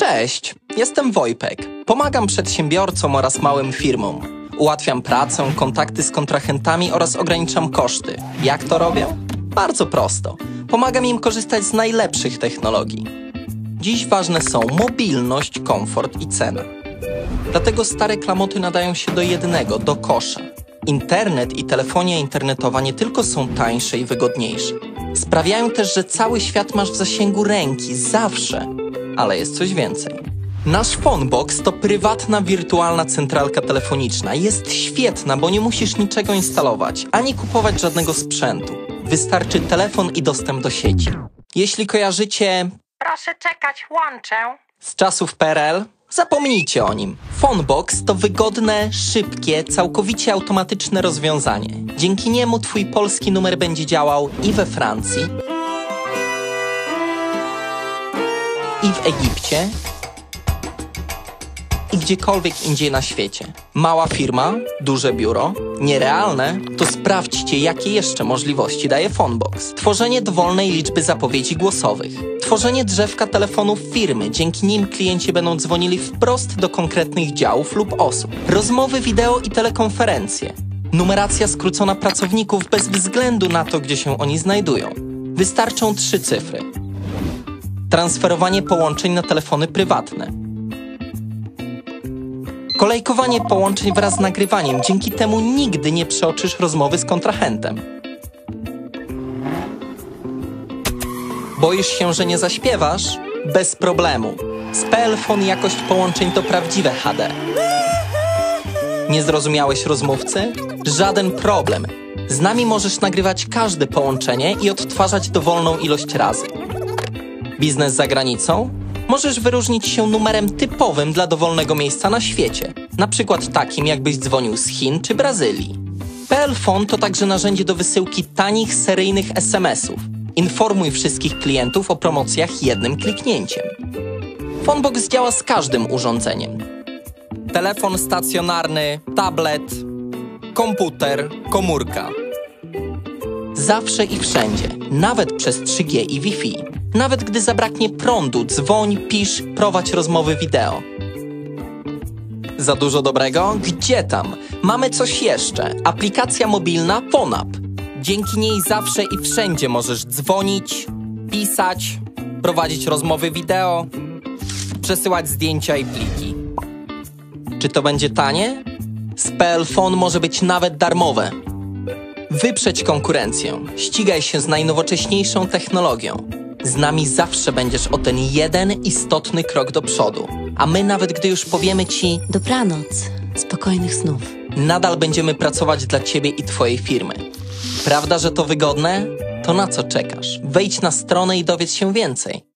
Cześć, jestem Wojpek. Pomagam przedsiębiorcom oraz małym firmom. Ułatwiam pracę, kontakty z kontrahentami oraz ograniczam koszty. Jak to robię? Bardzo prosto. Pomagam im korzystać z najlepszych technologii. Dziś ważne są mobilność, komfort i cena. Dlatego stare klamoty nadają się do jednego, do kosza. Internet i telefonia internetowa nie tylko są tańsze i wygodniejsze. Sprawiają też, że cały świat masz w zasięgu ręki, zawsze. Ale jest coś więcej. Nasz Phonebox to prywatna, wirtualna centralka telefoniczna. Jest świetna, bo nie musisz niczego instalować, ani kupować żadnego sprzętu. Wystarczy telefon i dostęp do sieci. Jeśli kojarzycie... Proszę czekać, łączę. Z czasów PRL, zapomnijcie o nim. Phonebox to wygodne, szybkie, całkowicie automatyczne rozwiązanie. Dzięki niemu twój polski numer będzie działał i we Francji, i w Egipcie, i gdziekolwiek indziej na świecie. Mała firma, duże biuro, nierealne? To sprawdźcie, jakie jeszcze możliwości daje Phonebox. Tworzenie dowolnej liczby zapowiedzi głosowych. Tworzenie drzewka telefonów firmy, dzięki nim klienci będą dzwonili wprost do konkretnych działów lub osób. Rozmowy wideo i telekonferencje. Numeracja skrócona pracowników bez względu na to, gdzie się oni znajdują. Wystarczą 3 cyfry. Transferowanie połączeń na telefony prywatne. Kolejkowanie połączeń wraz z nagrywaniem, dzięki temu nigdy nie przeoczysz rozmowy z kontrahentem. Boisz się, że nie zaśpiewasz? Bez problemu. Z PLFon jakość połączeń to prawdziwe HD. Nie zrozumiałeś rozmówcy? Żaden problem. Z nami możesz nagrywać każde połączenie i odtwarzać dowolną ilość razy. Biznes za granicą? Możesz wyróżnić się numerem typowym dla dowolnego miejsca na świecie. Na przykład takim, jakbyś dzwonił z Chin czy Brazylii. PLFon to także narzędzie do wysyłki tanich, seryjnych SMS-ów. Informuj wszystkich klientów o promocjach jednym kliknięciem. Phonebox działa z każdym urządzeniem. Telefon stacjonarny, tablet, komputer, komórka. Zawsze i wszędzie, nawet przez 3G i Wi-Fi. Nawet gdy zabraknie prądu, dzwoń, pisz, prowadź rozmowy wideo. Za dużo dobrego? Gdzie tam? Mamy coś jeszcze. Aplikacja mobilna PhoneUp. Dzięki niej zawsze i wszędzie możesz dzwonić, pisać, prowadzić rozmowy wideo, przesyłać zdjęcia i pliki. Czy to będzie tanie? Z PLFon może być nawet darmowe. Wyprzedź konkurencję. Ścigaj się z najnowocześniejszą technologią. Z nami zawsze będziesz o ten jeden istotny krok do przodu. A my nawet gdy już powiemy ci dobranoc, spokojnych snów, nadal będziemy pracować dla ciebie i twojej firmy. Prawda, że to wygodne? To na co czekasz? Wejdź na stronę i dowiedz się więcej.